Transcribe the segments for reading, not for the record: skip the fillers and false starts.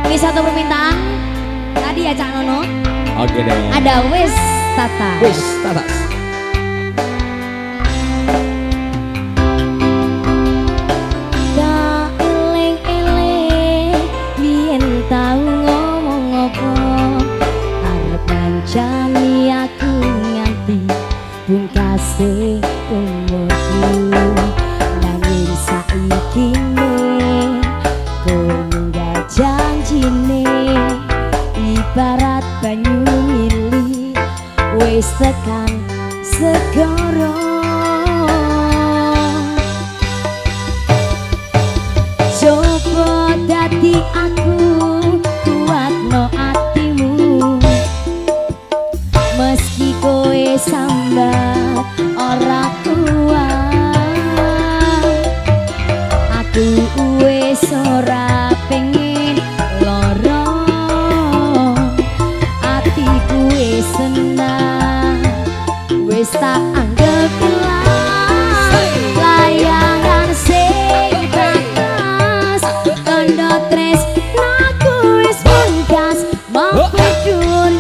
Ini satu permintaan tadi ya Cak Nono. Oke deh. Ada Wis Tata. Wis Tata. Jani aku nganti pungkase umurku nanging saiki kowe ninggal janjine ibarat banyu mili wis tekan segara coba dadi aku kuatno atimu meski kowe sambat ora kuat aku wis ora pengen lara atiku wis senang wis tak anggap kelas layangan sing tetes tanda tresnaku wis pungkas mau dhuwur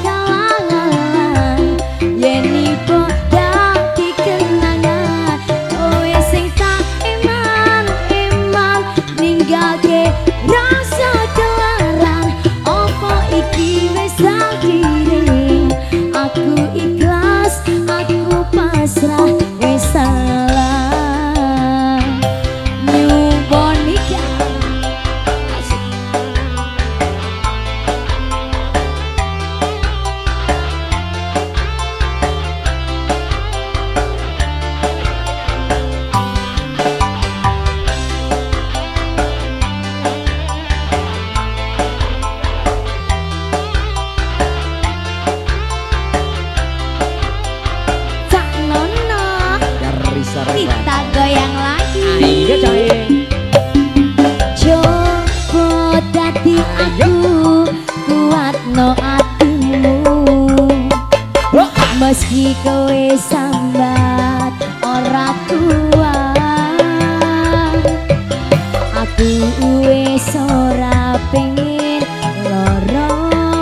kita goyang lagi. Ayo coy. Coba dadi aku kuatno atimu meski kowe sambat ora kuat aku wis ora pengen lara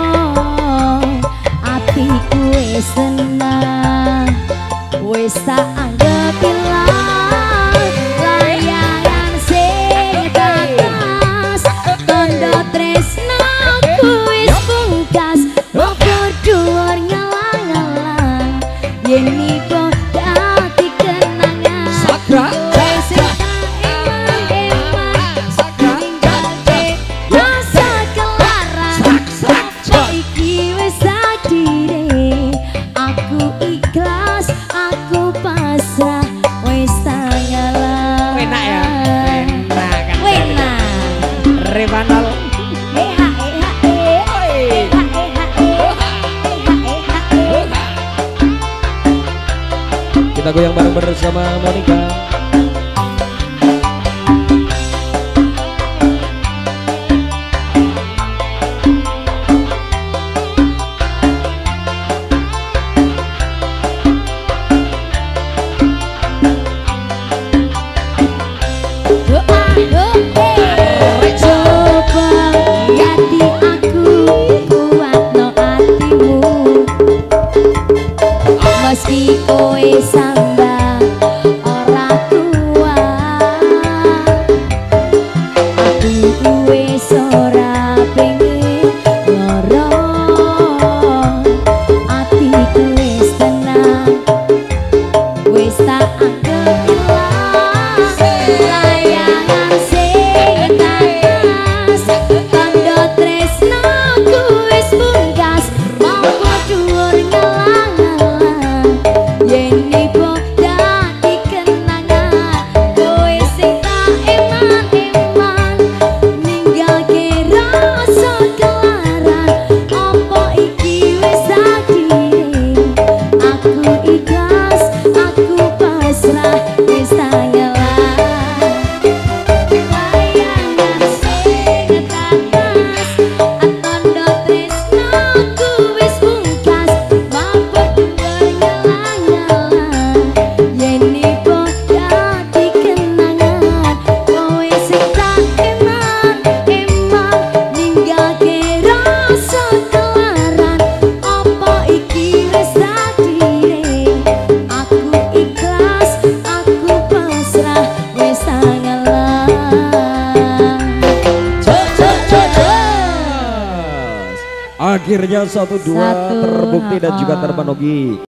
atiku wis senang wis tak anggap ilang layangan sing tetes tanda tresnaku wis pungkas opo dhuwur ngelang-elang yen iku dadi kenangan Sakra wis tak ninggalke rasa kelaran opo iki wis takdire aku ikhlas aku pasrah wis tangalah enak ya enak kan enak Revanol kita goyang bareng bersama Monica. Meski kowe sambat ora kuat aku wis ora pengen lara atiku wis tenang wis tak anggap ilang layangan sing tetes tanda tresnaku wis pungkas mau dhuwur ngelang yen ibu Akhirnya 1-2 terbukti dan juga terpenuhi.